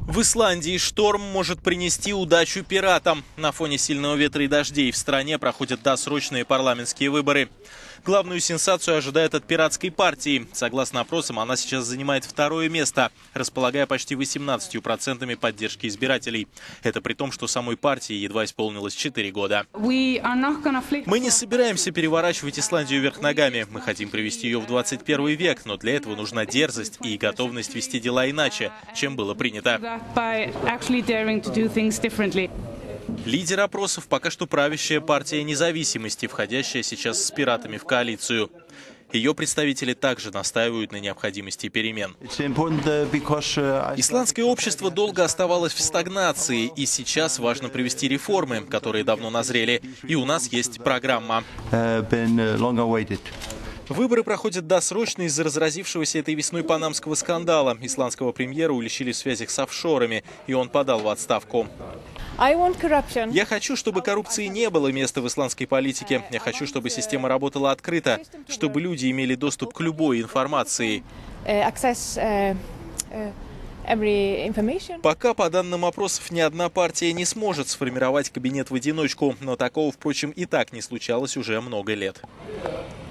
В Исландии шторм может принести удачу пиратам. На фоне сильного ветра и дождей в стране проходят досрочные парламентские выборы. Главную сенсацию ожидают от пиратской партии. Согласно опросам, она сейчас занимает второе место, располагая почти 18% поддержки избирателей. Это при том, что самой партии едва исполнилось 4 года. Мы не собираемся переворачивать Исландию вверх ногами. Мы хотим привести ее в 21 век, но для этого нужна дерзость и готовность вести дела иначе, чем было принято. Лидер опросов пока что правящая партия независимости, входящая сейчас с пиратами в коалицию. Ее представители также настаивают на необходимости перемен. Исландское общество долго оставалось в стагнации, и сейчас важно провести реформы, которые давно назрели. И у нас есть программа. Выборы проходят досрочно из-за разразившегося этой весной панамского скандала. Исландского премьера уличили в связях с офшорами, и он подал в отставку. Я хочу, чтобы коррупции не было места в исландской политике. Я хочу, чтобы система работала открыто, чтобы люди имели доступ к любой информации. Пока, по данным опросов, ни одна партия не сможет сформировать кабинет в одиночку, но такого, впрочем, и так не случалось уже много лет.